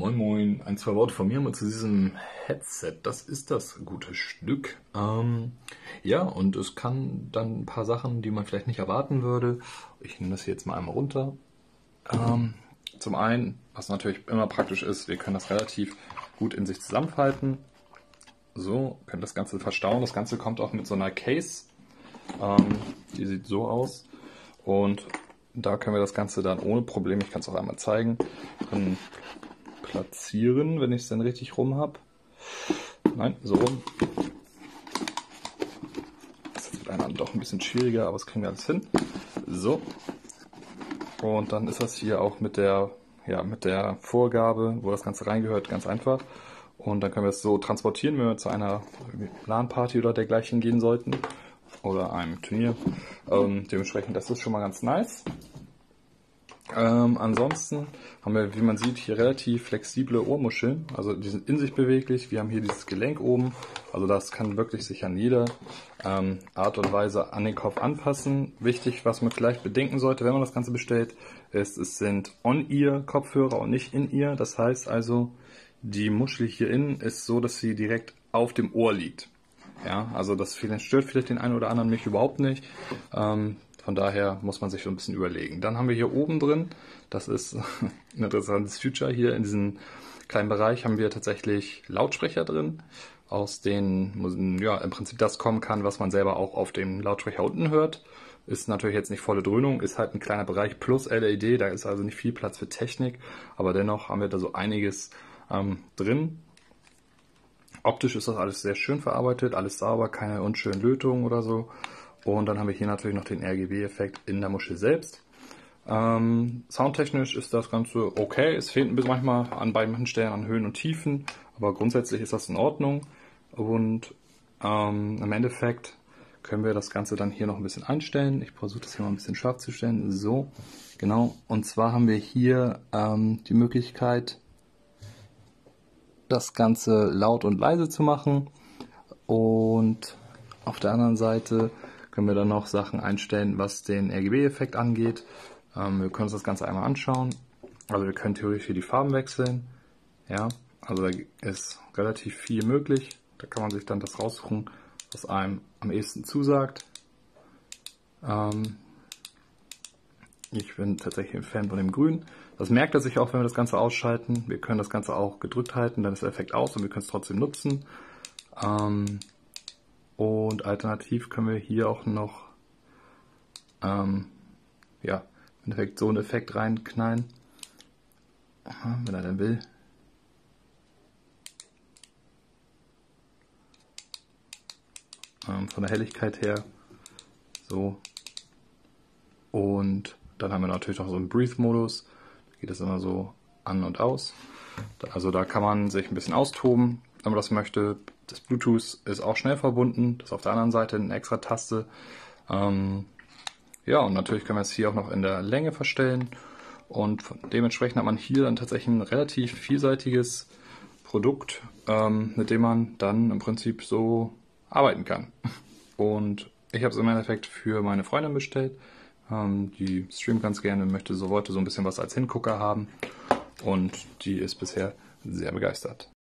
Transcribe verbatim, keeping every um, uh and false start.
Moin Moin, ein, zwei Worte von mir mal zu diesem Headset. Das ist das gute Stück. Ähm, ja, und es kann dann ein paar Sachen, die man vielleicht nicht erwarten würde. Ich nehme das hier jetzt mal einmal runter. Ähm, zum einen, was natürlich immer praktisch ist, wir können das relativ gut in sich zusammenfalten. So, können das Ganze verstauen. Das Ganze kommt auch mit so einer Case. Ähm, die sieht so aus. Und da können wir das Ganze dann ohne Probleme, ich kann es auch einmal zeigen, können platzieren, wenn ich es dann richtig rum habe. Nein, so rum. Das ist mit einer doch ein bisschen schwieriger, aber das kriegen wir alles hin. So. Und dann ist das hier auch mit der, ja, mit der Vorgabe, wo das Ganze reingehört, ganz einfach. Und dann können wir es so transportieren, wenn wir zu einer LAN-Party oder dergleichen gehen sollten. Oder einem Turnier. Ähm, dementsprechend, das ist schon mal ganz nice. Ähm, ansonsten haben wir, wie man sieht, hier relativ flexible Ohrmuscheln. Also die sind in sich beweglich. Wir haben hier dieses Gelenk oben. Also das kann wirklich sich an jede ähm, Art und Weise an den Kopf anpassen. Wichtig, was man vielleicht bedenken sollte, wenn man das Ganze bestellt, ist, es sind On-Ear-Kopfhörer und nicht In-Ear. Das heißt also, die Muschel hier innen ist so, dass sie direkt auf dem Ohr liegt. Ja, also das stört vielleicht den einen oder anderen, mich überhaupt nicht. Ähm, von daher muss man sich so ein bisschen überlegen. Dann haben wir hier oben drin, das ist ein interessantes Feature, hier in diesem kleinen Bereich haben wir tatsächlich Lautsprecher drin, aus denen ja im Prinzip das kommen kann, was man selber auch auf dem Lautsprecher unten hört. Ist natürlich jetzt nicht volle Dröhnung, ist halt ein kleiner Bereich plus L E D, da ist also nicht viel Platz für Technik, aber dennoch haben wir da so einiges ähm, drin. Optisch ist das alles sehr schön verarbeitet, alles sauber, keine unschönen Lötungen oder so. Und dann haben wir hier natürlich noch den R G B-Effekt in der Muschel selbst. Ähm, soundtechnisch ist das Ganze okay. Es fehlt ein bisschen manchmal an bei manchen Stellen an Höhen und Tiefen, aber grundsätzlich ist das in Ordnung. Und ähm, im Endeffekt können wir das Ganze dann hier noch ein bisschen einstellen. Ich versuche das hier mal ein bisschen scharf zu stellen. So, genau. Und zwar haben wir hier ähm, die Möglichkeit, das Ganze laut und leise zu machen, und auf der anderen Seite können wir dann noch Sachen einstellen, was den R G B-Effekt angeht. Ähm, wir können uns das Ganze einmal anschauen. Also wir können theoretisch hier die Farben wechseln. Ja, also da ist relativ viel möglich. Da kann man sich dann das raussuchen, was einem am ehesten zusagt. Ähm, Ich bin tatsächlich ein Fan von dem Grün. Das merkt er sich auch, wenn wir das Ganze ausschalten. Wir können das Ganze auch gedrückt halten, dann ist der Effekt aus und wir können es trotzdem nutzen. Ähm, und alternativ können wir hier auch noch ähm, ja, im Endeffekt so einen Effekt reinknallen, wenn er denn will. Ähm, von der Helligkeit her so. Und dann haben wir natürlich noch so einen Breathe-Modus. Da geht es immer so an und aus. Also da kann man sich ein bisschen austoben, wenn man das möchte. Das Bluetooth ist auch schnell verbunden. Das ist auf der anderen Seite eine extra Taste. Ähm, ja, und natürlich können wir es hier auch noch in der Länge verstellen. Und dementsprechend hat man hier dann tatsächlich ein relativ vielseitiges Produkt, ähm, mit dem man dann im Prinzip so arbeiten kann. Und ich habe es im Endeffekt für meine Freundin bestellt. Die streamt ganz gerne, möchte so, wollte so ein bisschen was als Hingucker haben, und die ist bisher sehr begeistert.